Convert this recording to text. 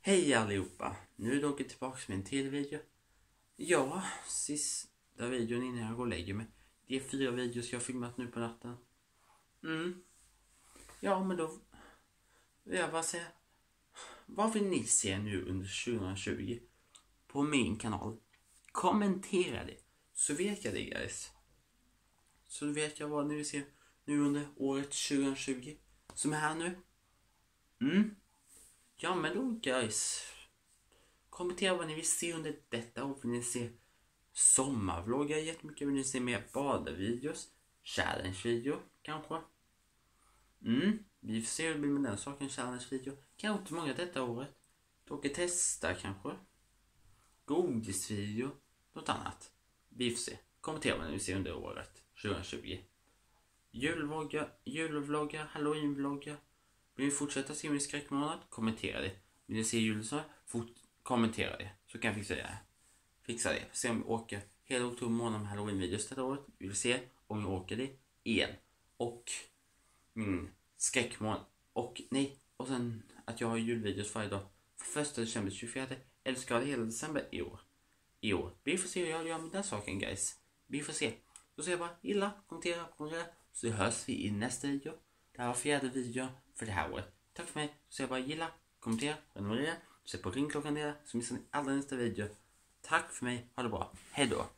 Hej allihopa! Nu är jag tillbaka med en till video. Ja, sista videon innan jag går och lägger mig. Det är 4 videos jag har filmat nu på natten. Ja, men då vill jag bara säga, vad vill ni se nu under 2020 på min kanal? Kommentera det, så vet jag det guys. Så vet jag vad ni vill se nu under året 2020 som är här nu. Ja, men då guys, kommentera vad ni vill se under detta år. Vill ni se sommarvloggar jättemycket? Vill ni se mer badvideos? Challenge-video kanske? Vi får se hur det blir med den saken. Challenge-video. Kanske inte många detta året. Då kan testa kanske. Godisvideo. Något annat. Vi får se. Kommentera vad ni vill se under året 2020. Julvloggar, halloweenvloggar. Vill ni fortsätta se min skräckmånad? Kommentera det. Vill ni se julsar? Kommentera det. Så kan jag fixa det. Se om vi åker hela oktober månad med halloween-videos detta året. Vi vill se om vi åker det igen. Och min skräckmånad. Och sen att jag har julvideos varje dag. För 1 december 24. Eller ska det hela december i år. Vi får se hur jag gör med den saken guys. Vi får se. Då säger jag bara gilla, kommentera. Så hörs vi i nästa video. Det här var 4:e video för det här året. Tack för mig. Så jag bara gilla, kommentera, prenumerera. Sätt på ringklockan där så missar ni alla nästa video. Tack för mig. Ha det bra. Hej då.